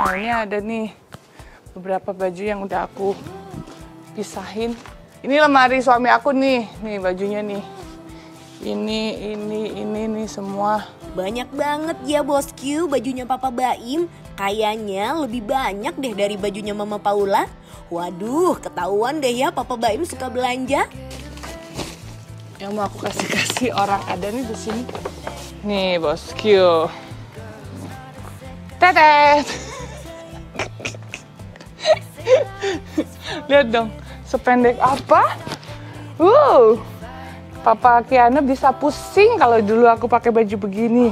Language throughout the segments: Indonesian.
Nah, ini ada nih beberapa baju yang udah aku pisahin. Ini lemari suami aku nih bajunya nih. Ini nih semua. Banyak banget ya bosku bajunya Papa Baim. Kayaknya lebih banyak deh dari bajunya Mama Paula. Waduh, ketahuan deh ya Papa Baim suka belanja. Yang mau aku kasih orang ada nih di sini. Nih bosku. Tetet. Lihat dong, sependek apa? Papa Kiana bisa pusing kalau dulu aku pakai baju begini.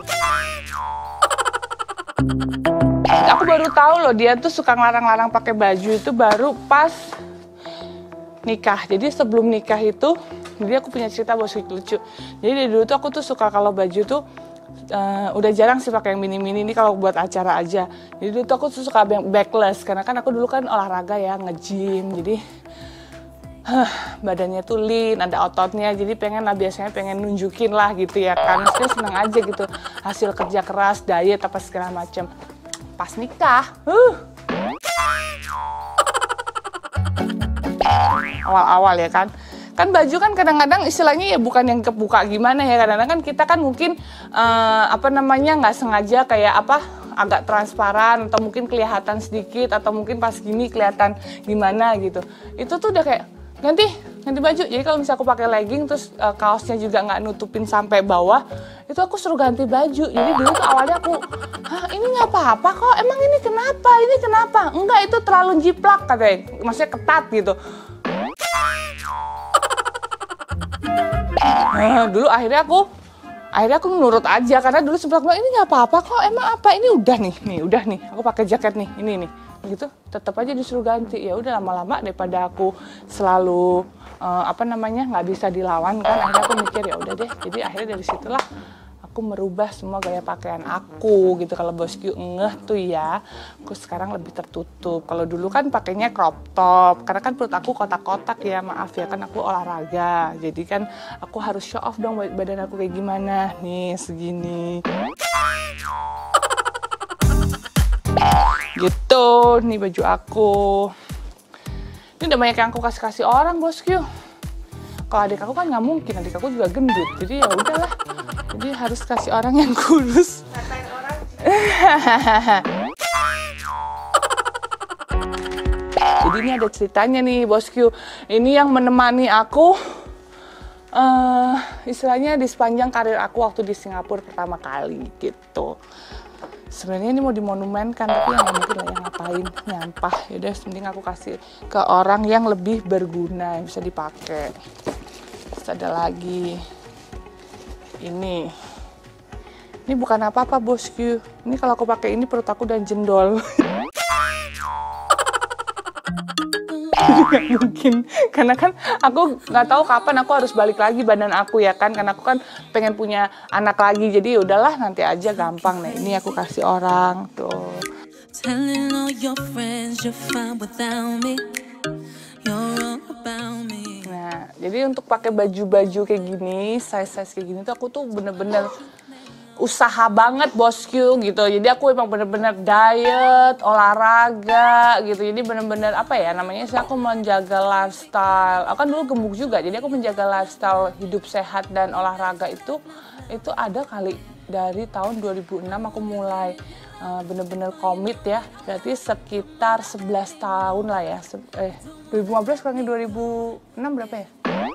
Aku baru tahu loh dia tuh suka ngelarang-larang pakai baju itu baru pas nikah. Jadi sebelum nikah itu, jadi aku punya cerita bos lucu. Jadi dari dulu tuh aku tuh suka kalau baju tuh udah jarang sih pakai yang mini-mini ini kalau buat acara aja. Jadi dulu tuh aku tuh suka backless karena kan aku dulu kan olahraga ya, nge-gym. Jadi badannya tuh lean, ada ototnya. Jadi biasanya pengen nunjukin lah gitu ya kan. Maksudnya seneng aja gitu. Hasil kerja keras, diet apa segala macem. Pas nikah, awal-awal ya kan. Kan baju kan kadang-kadang istilahnya ya bukan yang kebuka gimana ya, kadang-kadang kan kita kan mungkin nggak sengaja kayak agak transparan atau mungkin kelihatan sedikit atau mungkin pas gini kelihatan gimana gitu. Itu tuh udah kayak ganti baju. Jadi kalau misalnya aku pakai legging terus kaosnya juga nggak nutupin sampai bawah, itu aku suruh ganti baju. Jadi dulu tuh awalnya aku, ini nggak apa-apa kok, emang ini kenapa? Enggak, itu terlalu jiplak katanya, maksudnya ketat gitu. Dulu akhirnya aku nurut aja karena dulu sempat bilang ini nggak apa-apa kok, emang apa, ini udah nih aku pakai jaket nih ini gitu, tetap aja disuruh ganti. Ya udah, lama-lama daripada aku selalu nggak bisa dilawan kan, akhirnya aku mikir ya udah deh. Jadi akhirnya dari situlah aku merubah semua gaya pakaian aku gitu. Kalau bosku ngeh tuh ya, aku sekarang lebih tertutup. Kalau dulu kan pakainya crop top, karena kan perut aku kotak-kotak ya, maaf ya kan aku olahraga. Jadi kan aku harus show off dong badan aku kayak gimana. Nih segini. Gitu, nih baju aku. Ini udah banyak yang aku kasih orang bosku. Kalau adik aku kan nggak mungkin, adik aku juga gendut. Jadi ya udahlah. Jadi harus kasih orang yang kurus. Katain orang. Jadi ini ada ceritanya nih bosku. Ini yang menemani aku istilahnya di sepanjang karir aku waktu di Singapura pertama kali gitu. Sebenarnya ini mau dimonumenkan tapi yang mungkin lah yang ngapain, nyampah. Yaudah, mending aku kasih ke orang yang lebih berguna yang bisa dipakai. Terus ada lagi ini bukan apa-apa bosku. Ini kalau aku pakai ini perut aku dan jendol. Gak mungkin, karena kan aku nggak tahu kapan aku harus balik lagi badan aku ya kan, karena aku kan pengen punya anak lagi. Jadi udahlah nanti aja, gampang. Nah ini aku kasih orang tuh. Nah jadi untuk pakai baju-baju kayak gini, size kayak gini tuh aku tuh bener-bener usaha banget bosku gitu. Jadi aku emang bener-bener diet, olahraga gitu. Jadi bener-bener aku menjaga lifestyle. Aku kan dulu gemuk juga, jadi aku menjaga lifestyle hidup sehat dan olahraga itu ada kali dari tahun 2006 aku mulai bener-bener komit ya. Berarti sekitar 11 tahun lah ya. 2015 kurangin 2006 berapa ya?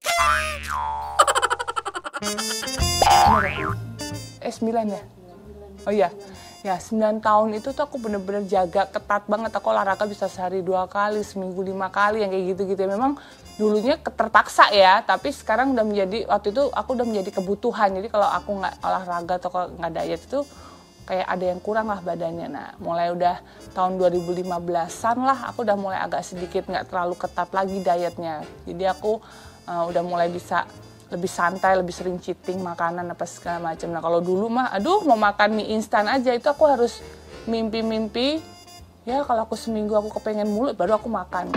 9 ya? Oh iya, ya 9 tahun itu tuh aku bener-bener jaga ketat banget. Aku olahraga bisa sehari 2 kali, seminggu 5 kali, yang kayak gitu-gitu. Memang dulunya terpaksa ya, tapi sekarang waktu itu aku udah menjadi kebutuhan. Jadi kalau aku nggak olahraga atau kalau nggak diet itu kayak ada yang kurang lah badannya. Nah mulai udah tahun 2015-an lah, aku udah mulai agak sedikit nggak terlalu ketat lagi dietnya. Jadi aku udah mulai bisa lebih santai, lebih sering cheating makanan apa segala macam. Nah kalau dulu mah, mau makan mie instan aja itu aku harus mimpi. Ya kalau aku seminggu aku kepengen mulu baru aku makan.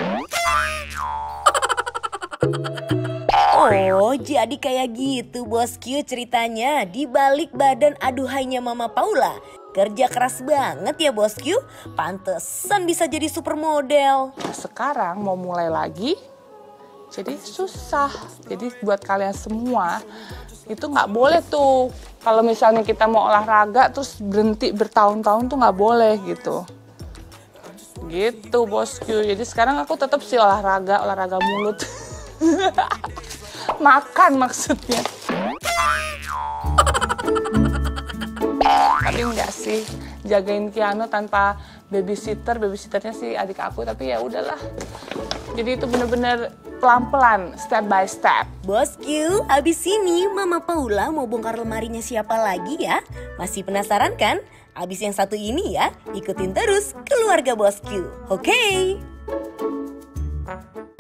Oh, jadi kayak gitu bosku ceritanya di balik badan aduhainya Mama Paula. Kerja keras banget ya bosku. Pantesan bisa jadi supermodel. Nah, sekarang mau mulai lagi, jadi susah. Jadi buat kalian semua, itu nggak boleh tuh. Kalau misalnya kita mau olahraga terus berhenti bertahun-tahun tuh nggak boleh gitu. Gitu bosku. Jadi sekarang aku tetap sih olahraga mulut. Makan maksudnya. Tapi enggak sih, jagain Kiano tanpa babysitternya sih adik aku, tapi ya udahlah. Jadi itu bener-bener pelan-pelan, step by step. Bosku, abis ini Mama Paula mau bongkar lemarinya siapa lagi ya? Masih penasaran kan? Abis yang satu ini ya, ikutin terus Keluarga Bosku, oke?